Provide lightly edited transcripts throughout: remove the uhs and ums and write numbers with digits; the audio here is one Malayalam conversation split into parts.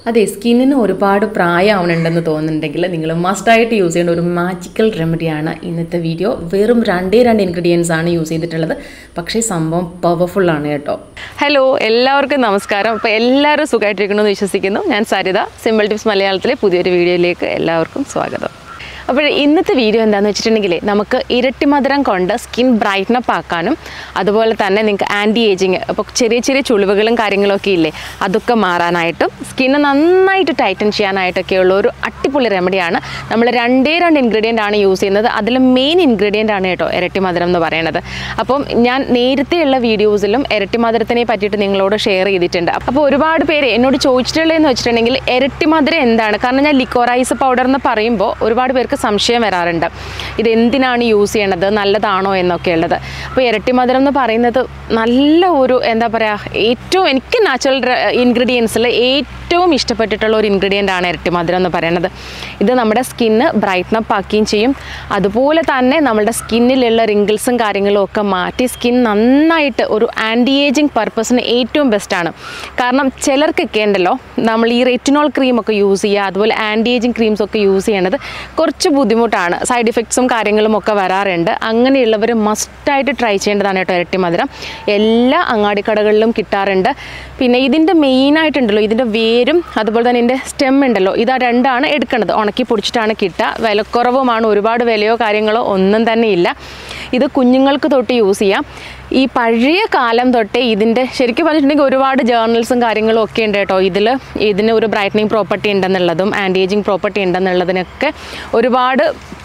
അതെ, സ്കിന്നിന് ഒരുപാട് പ്രായമാവണുണ്ടെന്ന് തോന്നുന്നുണ്ടെങ്കിൽ നിങ്ങൾ മസ്റ്റായിട്ട് യൂസ് ചെയ്യേണ്ട ഒരു മാജിക്കൽ റെമഡിയാണ് ഇന്നത്തെ വീഡിയോ. വെറും രണ്ടേ ഇൻഗ്രീഡിയൻസ് ആണ് യൂസ് ചെയ്തിട്ടുള്ളത്, പക്ഷേ സംഭവം പവർഫുള്ളാണ് കേട്ടോ. ഹലോ, എല്ലാവർക്കും നമസ്കാരം. അപ്പോൾ എല്ലാവരും സുഖമായിട്ടിരിക്കണമെന്ന് വിശ്വസിക്കുന്നു. ഞാൻ സരിത, സിമ്പിൾ ടിപ്സ് മലയാളത്തിലെ പുതിയൊരു വീഡിയോയിലേക്ക് എല്ലാവർക്കും സ്വാഗതം. അപ്പോൾ ഇന്നത്തെ വീഡിയോ എന്താണെന്ന് വെച്ചിട്ടുണ്ടെങ്കിൽ നമുക്ക് ഇരട്ടി മധുരം കൊണ്ട് സ്കിൻ ബ്രൈറ്റ്നപ്പ് ആക്കാനും അതുപോലെ തന്നെ നിങ്ങൾക്ക് ആൻറ്റി ഏജിങ്, അപ്പോൾ ചെറിയ ചെറിയ ചുളിവുകളും കാര്യങ്ങളൊക്കെ ഇല്ലേ, അതൊക്കെ മാറാനായിട്ടും സ്കിന്ന് നന്നായിട്ട് ടൈറ്റൻ ചെയ്യാനായിട്ടൊക്കെയുള്ള ഒരു അടിപൊളി റെമഡിയാണ്. നമ്മൾ രണ്ടേ ഇൻഗ്രീഡിയൻ്റ് ആണ് യൂസ് ചെയ്യുന്നത്. അതിൽ മെയിൻ ഇൻഗ്രീഡിയൻ്റ് ആണ് കേട്ടോ ഇരട്ടി മധുരം എന്ന് പറയുന്നത്. അപ്പം ഞാൻ നേരത്തെയുള്ള വീഡിയോസിലും ഇരട്ടി മധുരത്തിനെ പറ്റിയിട്ട് നിങ്ങളോട് ഷെയർ ചെയ്തിട്ടുണ്ട്. അപ്പോൾ ഒരുപാട് പേര് എന്നോട് ചോദിച്ചിട്ടുള്ളതെന്ന് വെച്ചിട്ടുണ്ടെങ്കിൽ ഇരട്ടി മധുരം എന്താണ്, കാരണം ഞാൻ ലിക്കോറൈസ് പൗഡർ എന്ന് പറയുമ്പോൾ ഒരുപാട് പേർക്ക് സംശയം വരാറുണ്ട്, ഇതെന്തിനാണ് യൂസ് ചെയ്യണത്, നല്ലതാണോ എന്നൊക്കെ ഉള്ളത്. അപ്പോൾ ഇരട്ടി മധുരം എന്ന് പറയുന്നത് നല്ല ഒരു എന്താ പറയുക, ഏറ്റവും എനിക്ക് നാച്ചുറൽ ഇൻഗ്രീഡിയൻസിൽ ഏറ്റവും ഇഷ്ടപ്പെട്ടിട്ടുള്ള ഒരു ഇൻഗ്രീഡിയൻ്റ് ആണ് ഇരട്ടി മധുരം എന്ന് പറയുന്നത്. ഇത് നമ്മുടെ സ്കിന്ന് ബ്രൈറ്റ്നപ്പ് ആക്കുകയും ചെയ്യും, അതുപോലെ തന്നെ നമ്മുടെ സ്കിന്നിലുള്ള റിങ്കിൾസും കാര്യങ്ങളും ഒക്കെ മാറ്റി സ്കിൻ നന്നായിട്ട് ഒരു ആൻറ്റി ഏജിങ് പർപ്പസിന് ഏറ്റവും ബെസ്റ്റാണ്. കാരണം ചിലർക്കൊക്കെ ഉണ്ടല്ലോ, നമ്മൾ ഈ റെറ്റിനോൾ ക്രീമൊക്കെ യൂസ് ചെയ്യുക, അതുപോലെ ആൻറ്റി ഏജിങ് ക്രീംസൊക്കെ യൂസ് ചെയ്യണത് കുറച്ച് ബുദ്ധിമുട്ടാണ്, സൈഡ് ഇഫക്ട്സും കാര്യങ്ങളും ഒക്കെ വരാറുണ്ട്. അങ്ങനെയുള്ളവർ മസ്റ്റായിട്ട് ട്രൈ ചെയ്യേണ്ടതാണ് കേട്ടോ ഇരട്ടി മധുരം. എല്ലാ അങ്ങാടിക്കടകളിലും കിട്ടാറുണ്ട്. പിന്നെ ഇതിൻ്റെ മെയിനായിട്ടുണ്ടല്ലോ, ഇതിൻ്റെ വേരും അതുപോലെ തന്നെ ഇതിൻ്റെ സ്റ്റെം ഉണ്ടല്ലോ, ഇതാ രണ്ടാണ് എടുക്കേണ്ടത്. ഉണക്കി പൊടിച്ചിട്ടാണ് കിട്ടുക. വിലക്കുറവുമാണ്, ഒരുപാട് വിലയോ കാര്യങ്ങളോ ഒന്നും തന്നെ ഇല്ല. ഇത് കുഞ്ഞുങ്ങൾക്ക് തൊട്ട് യൂസ് ചെയ്യാം. ഈ പഴയ കാലം തൊട്ടേ ഇതിൻ്റെ ശരിക്കും പറഞ്ഞിട്ടുണ്ടെങ്കിൽ ഒരുപാട് ജേർണൽസും കാര്യങ്ങളും ഒക്കെ ഉണ്ട് കേട്ടോ. ഇതിന് ഒരു ബ്രൈറ്റനിങ് പ്രോപ്പർട്ടി ഉണ്ടെന്നുള്ളതും ആൻറ്റി ഏജിങ് പ്രോപ്പർട്ടി ഉണ്ടെന്നുള്ളതിനൊക്കെ ഒരുപാട്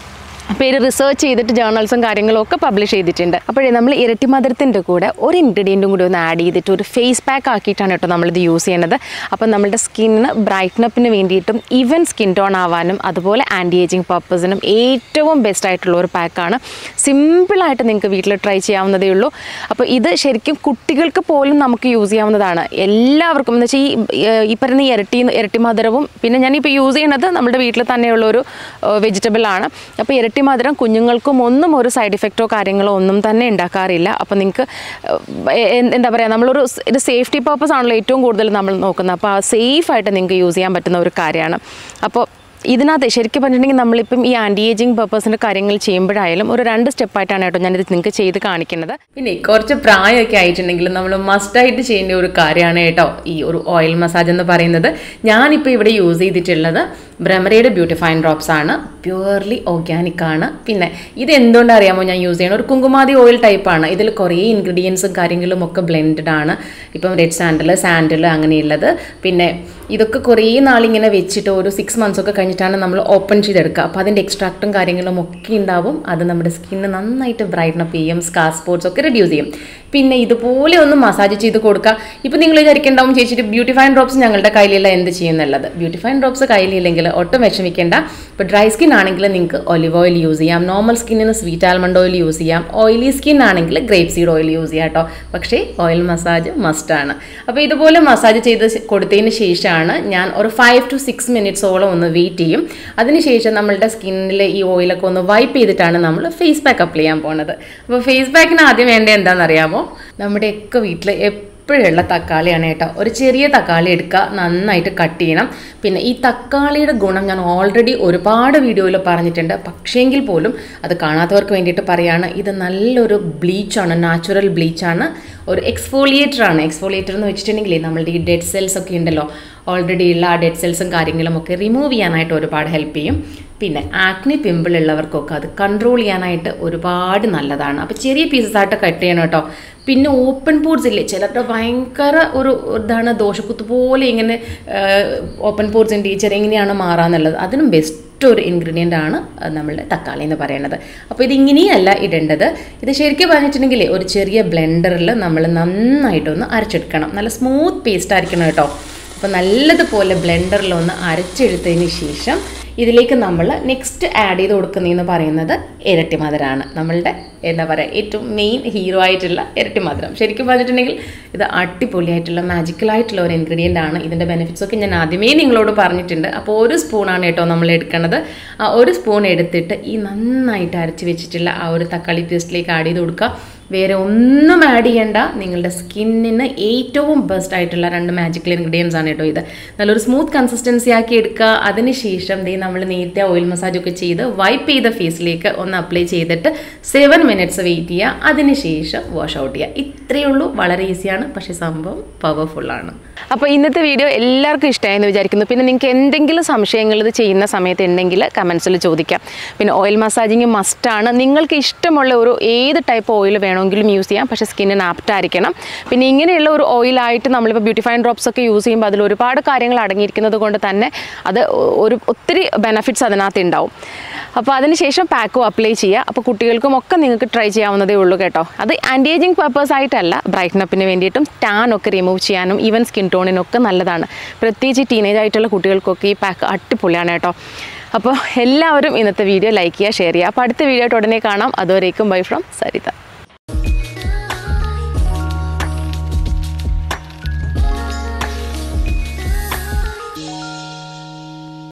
പേര് റിസർച്ച് ചെയ്തിട്ട് ജേർണൽസും കാര്യങ്ങളും ഒക്കെ പബ്ലിഷ് ചെയ്തിട്ടുണ്ട്. അപ്പോഴേ നമ്മൾ ഇരട്ടി മധുരത്തിൻ്റെ കൂടെ ഒരു ഇൻഗ്രീഡിയൻറ്റും കൂടി ഒന്ന് ആഡ് ചെയ്തിട്ട് ഒരു ഫേസ് പാക്ക് ആക്കിയിട്ടാണ് കേട്ടോ നമ്മളിത് യൂസ് ചെയ്യുന്നത്. അപ്പം നമ്മുടെ സ്കിന്നിന് ബ്രൈറ്റ്നപ്പിന് വേണ്ടിയിട്ടും ഈവൻ സ്കിൻ ടോൺ ആവാനും അതുപോലെ ആൻറ്റി ഏജിങ് പർപ്പസിനും ഏറ്റവും ബെസ്റ്റ് ആയിട്ടുള്ള ഒരു പാക്കാണ്. സിമ്പിളായിട്ട് നിങ്ങൾക്ക് വീട്ടിൽ ട്രൈ ചെയ്യാവുന്നതേ ഉള്ളൂ. അപ്പോൾ ഇത് ശരിക്കും കുട്ടികൾക്ക് പോലും നമുക്ക് യൂസ് ചെയ്യാവുന്നതാണ്. എല്ലാവർക്കും എന്ന് വെച്ചാൽ ഈ പറയുന്ന ഇരട്ടി മധുരവും പിന്നെ ഞാനിപ്പോൾ യൂസ് ചെയ്യുന്നത് നമ്മുടെ വീട്ടിൽ തന്നെയുള്ളൊരു വെജിറ്റബിളാണ്. അപ്പോൾ ഇരട്ടി മധുരം കുഞ്ഞുങ്ങൾക്കും ഒന്നും ഒരു സൈഡ് ഇഫക്റ്റോ കാര്യങ്ങളോ ഒന്നും തന്നെ ഉണ്ടാക്കാറില്ല. അപ്പോൾ നിങ്ങൾക്ക് എന്താ പറയുക, ഇത് സേഫ്റ്റി പർപ്പസ് ആണല്ലോ ഏറ്റവും കൂടുതൽ നമ്മൾ നോക്കുന്നത്. അപ്പോൾ സേഫായിട്ട് നിങ്ങൾക്ക് യൂസ് ചെയ്യാൻ പറ്റുന്ന ഒരു കാര്യമാണ്. അപ്പോൾ ഇതിനകത്ത് ശരിക്കും പറഞ്ഞിട്ടുണ്ടെങ്കിൽ നമ്മളിപ്പം ഈ ആൻറ്റി ഏജിങ് പർപ്പസിൻ്റെ കാര്യങ്ങൾ ചെയ്യുമ്പോഴായാലും ഒരു 2 സ്റ്റെപ്പായിട്ടാണ് കേട്ടോ ഞാനിത് നിങ്ങൾക്ക് ചെയ്ത് കാണിക്കുന്നത്. പിന്നെ കുറച്ച് പ്രായമൊക്കെ ആയിട്ടുണ്ടെങ്കിൽ നമ്മൾ മസ്റ്റായിട്ട് ചെയ്യേണ്ട ഒരു കാര്യമാണ് കേട്ടോ ഈ ഒരു ഓയിൽ മസാജ് എന്ന് പറയുന്നത്. ഞാനിപ്പോൾ ഇവിടെ യൂസ് ചെയ്തിട്ടുള്ളത് ബ്രഹ്മരയുടെ ബ്യൂട്ടിഫൈൻ ഡ്രോപ്സ് ആണ്. പ്യുവർലി ഓർഗാനിക് ആണ്. പിന്നെ ഇത് എന്തുകൊണ്ടാണ് അറിയാമോ ഞാൻ യൂസ് ചെയ്യണം, ഒരു കുങ്കുമാതി ഓയിൽ ടൈപ്പാണ്. ഇതിൽ കുറേ ഇൻഗ്രീഡിയൻസും കാര്യങ്ങളും ഒക്കെ ബ്ലെൻഡഡ് ആണ്. ഇപ്പം റെഡ് സാൻഡിൽ അങ്ങനെയുള്ളത്. പിന്നെ ഇതൊക്കെ കുറേ നാളിങ്ങനെ വെച്ചിട്ട് ഒരു 6 months ഒക്കെ കഴിഞ്ഞിട്ടാണ് നമ്മൾ ഓപ്പൺ ചെയ്തെടുക്കുക. അപ്പോൾ അതിൻ്റെ എക്സ്ട്രാക്റ്റും കാര്യങ്ങളും ഒക്കെ ഉണ്ടാവും. അത് നമ്മുടെ സ്കിന്ന് നന്നായിട്ട് ബ്രൈറ്റ്നപ്പ് ചെയ്യും, സ്കാർ സ്പോട്ട്സ് ഒക്കെ റെഡ്യൂസ് ചെയ്യും. പിന്നെ ഇതുപോലെ ഒന്ന് മസാജ് ചെയ്ത് കൊടുക്കുക. ഇപ്പോൾ നിങ്ങൾ വിചാരിക്കേണ്ടാവും ചേച്ചിട്ട് ബ്യൂട്ടിഫൈൻ ഡ്രോപ്സ് ഞങ്ങളുടെ കയ്യിലില്ല, എന്ത് ചെയ്യുന്നുള്ളത്. ബ്യൂട്ടിഫൈൻ ഡ്രോപ്സ് കയ്യിലില്ലെങ്കിൽ ഒട്ടും വിഷമിക്കേണ്ട. ഇപ്പോൾ ഡ്രൈ സ്കിൻ ആണെങ്കിൽ നിങ്ങൾക്ക് ഒലിവ് ഓയിൽ യൂസ് ചെയ്യാം, നോർമൽ സ്കിന്നിന് സ്വീറ്റ് ആൽമണ്ട് ഓയിൽ യൂസ് ചെയ്യാം, ഓയിലി സ്കിൻ ആണെങ്കിൽ ഗ്രേപ്പ് സീഡ് ഓയിൽ യൂസ് ചെയ്യാം കേട്ടോ. പക്ഷേ ഓയിൽ മസാജ് മസ്റ്റാണ്. അപ്പോൾ ഇതുപോലെ മസാജ് ചെയ്ത് കൊടുത്തതിന് ശേഷമാണ് ഞാൻ ഒരു 5 to 6 minutesോളം ഒന്ന് വെയിറ്റ് ചെയ്യും. അതിനുശേഷം നമ്മളുടെ സ്കിന്നിൽ ഈ ഓയിലൊക്കെ ഒന്ന് വൈപ്പ് ചെയ്തിട്ടാണ് നമ്മൾ ഫേസ് പാക്ക് അപ്ലൈ ചെയ്യാൻ പോകുന്നത്. അപ്പോൾ ഫേസ് പാക്കിന് ആദ്യം വേണ്ടത് എന്താണെന്നറിയാമോ, നമ്മുടെയൊക്കെ വീട്ടിൽ എപ്പോഴുള്ള തക്കാളിയാണ് കേട്ടോ. ഒരു ചെറിയ തക്കാളി എടുക്കുക, നന്നായിട്ട് കട്ട് ചെയ്യണം. പിന്നെ ഈ തക്കാളിയുടെ ഗുണം ഞാൻ ഓൾറെഡി ഒരുപാട് വീഡിയോയിൽ പറഞ്ഞിട്ടുണ്ട്, പക്ഷേങ്കിൽ പോലും അത് കാണാത്തവർക്ക് വേണ്ടിയിട്ട് പറയുകയാണ്. ഇത് നല്ലൊരു ബ്ലീച്ചാണ്, നാച്ചുറൽ ബ്ലീച്ചാണ്, ഒരു എക്സ്ഫോളിയേറ്ററാണ്. എക്സ്ഫോളിയേറ്റർ എന്ന് വെച്ചിട്ടുണ്ടെങ്കിൽ നമ്മളുടെ ഈ ഡെഡ് സെൽസ് ഒക്കെ ഉണ്ടല്ലോ, ഓൾറെഡി ഉള്ള ആ ഡെഡ് സെൽസും കാര്യങ്ങളും ഒക്കെ റിമൂവ് ചെയ്യാനായിട്ട് ഒരുപാട് ഹെൽപ്പ് ചെയ്യും. പിന്നെ ആക്നി പിമ്പിൾ ഉള്ളവർക്കൊക്കെ അത് കൺട്രോൾ ചെയ്യാനായിട്ട് ഒരുപാട് നല്ലതാണ്. അപ്പോൾ ചെറിയ പീസസ് ആയിട്ട് കട്ട് ചെയ്യണം കേട്ടോ. പിന്നെ ഓപ്പൺ പോർസ് ഇല്ലേ, ചിലരുടെ ഭയങ്കര ഒരു ഇതാണ്, ദോഷക്കുത്ത് പോലെ ഇങ്ങനെ ഓപ്പൺ പോർസ് ഉണ്ട്, ടീച്ചർ എങ്ങനെയാണ് മാറാന്നുള്ളത്. അതിനും ബെസ്റ്റ് ഒരു ഇൻഗ്രീഡിയൻ്റ് ആണ് നമ്മളുടെ തക്കാളി എന്ന് പറയുന്നത്. അപ്പോൾ ഇതിങ്ങനെയല്ല ഇടേണ്ടത്. ഇത് ശരിക്കും പറഞ്ഞിട്ടുണ്ടെങ്കിൽ ഒരു ചെറിയ ബ്ലെൻഡറിൽ നമ്മൾ നന്നായിട്ടൊന്ന് അരച്ചെടുക്കണം. നല്ല സ്മൂത്ത് പേസ്റ്റ് ആയിരിക്കണം കേട്ടോ. അപ്പോൾ നല്ലതുപോലെ ബ്ലെൻഡറിലൊന്ന് അരച്ചെടുത്തതിന് ശേഷം ഇതിലേക്ക് നമ്മൾ നെക്സ്റ്റ് ആഡ് ചെയ്ത് കൊടുക്കുന്നതെന്ന് പറയുന്നത് ഇരട്ടി മധുരമാണ്. നമ്മളുടെ എന്താ പറയുക ഏറ്റവും മെയിൻ ഹീറോ ആയിട്ടുള്ള ഇരട്ടി മധുരം. ശരിക്കും പറഞ്ഞിട്ടുണ്ടെങ്കിൽ ഇത് അടിപൊളിയായിട്ടുള്ള മാജിക്കലായിട്ടുള്ള ഒരു ഇൻഗ്രീഡിയൻ്റ് ആണ്. ഇതിൻ്റെ ബെനിഫിറ്റ്സൊക്കെ ഞാൻ ആദ്യമേ നിങ്ങളോട് പറഞ്ഞിട്ടുണ്ട്. അപ്പോൾ 1 സ്പൂണാണ് കേട്ടോ നമ്മൾ എടുക്കുന്നത്. ആ 1 സ്പൂൺ എടുത്തിട്ട് ഈ നന്നായിട്ട് അരച്ച് വെച്ചിട്ടുള്ള ആ ഒരു തക്കാളി പേസ്റ്റിലേക്ക് ആഡ് ചെയ്ത് കൊടുക്കുക. വേറെ ഒന്നും ആഡ് ചെയ്യേണ്ട. നിങ്ങളുടെ സ്കിന്നിന് ഏറ്റവും ബെസ്റ്റ് ആയിട്ടുള്ള 2 മാജിക്കൽ ഇൻഗ്രീഡിയൻസ് ആണ് കേട്ടോ ഇത്. നല്ലൊരു സ്മൂത്ത് കൺസിസ്റ്റൻസി ആക്കി എടുക്കുക. അതിനുശേഷം നമ്മൾ നേരത്തെ ഓയിൽ മസാജ് ഒക്കെ ചെയ്ത് വൈപ്പ് ചെയ്ത ഫേസിലേക്ക് ഒന്ന് അപ്ലൈ ചെയ്തിട്ട് 7 മിനിറ്റ്സ് വെയിറ്റ് ചെയ്യുക. അതിനുശേഷം വാഷ് ഔട്ട് ചെയ്യുക. ഇത്രയേ ഉള്ളൂ. വളരെ ഈസിയാണ്, പക്ഷേ സംഭവം പവർഫുള്ളാണ്. അപ്പോൾ ഇന്നത്തെ വീഡിയോ എല്ലാവർക്കും ഇഷ്ടമായെന്ന് വിചാരിക്കുന്നു. പിന്നെ നിങ്ങൾക്ക് എന്തെങ്കിലും സംശയങ്ങൾ ഇത് ചെയ്യുന്ന സമയത്ത് ഉണ്ടെങ്കിൽ കമൻസിൽ ചോദിക്കാം. പിന്നെ ഓയിൽ മസാജിങ് മസ്റ്റാണ്. നിങ്ങൾക്ക് ഇഷ്ടമുള്ള ഒരു ഏത് ടൈപ്പ് ഓയിൽ വേണമെങ്കിലും യൂസ് ചെയ്യാം, പക്ഷേ സ്കിന്നിന് ആപ്റ്റായിരിക്കണം. പിന്നെ ഇങ്ങനെയുള്ള ഒരു ഓയിലായിട്ട് നമ്മളിപ്പോൾ ബ്യൂട്ടിഫൈൻ ഡ്രോപ്സ് ഒക്കെ യൂസ് ചെയ്യുമ്പോൾ അതിൽ ഒരുപാട് കാര്യങ്ങൾ അടങ്ങിയിരിക്കുന്നത് കൊണ്ട് തന്നെ അത് ഒത്തിരി ബെനഫിറ്റ്സ് അതിനകത്ത് ഉണ്ടാവും. അപ്പോൾ അതിനുശേഷം പാക്കും അപ്ലൈ ചെയ്യുക. അപ്പോൾ കുട്ടികൾക്കും ഒക്കെ നിങ്ങൾക്ക് ട്രൈ ചെയ്യാവുന്നതേ ഉള്ളൂ കേട്ടോ. അത് ആൻറ്റി ഏജിങ് പർപ്പസ് ആയിട്ടല്ല, ബ്രൈറ്റ്നപ്പിന് വേണ്ടിയിട്ടും ടാൻ ഒക്കെ റിമൂവ് ചെയ്യാനും ഈവൻ സ്കിൻ ടോണിനൊക്കെ നല്ലതാണ്. പ്രത്യേകിച്ച് ടീനേജ് ആയിട്ടുള്ള കുട്ടികൾക്കൊക്കെ ഈ പാക്ക് അടിപൊളിയാണ് കേട്ടോ. അപ്പോൾ എല്ലാവരും ഇന്നത്തെ വീഡിയോ ലൈക്ക് ചെയ്യുക, ഷെയർ ചെയ്യുക. അപ്പോൾ അടുത്ത വീഡിയോ ആയിട്ട് ഉടനെ കാണാം. അതുവരേക്കും ബൈ ഫ്രം സരിത.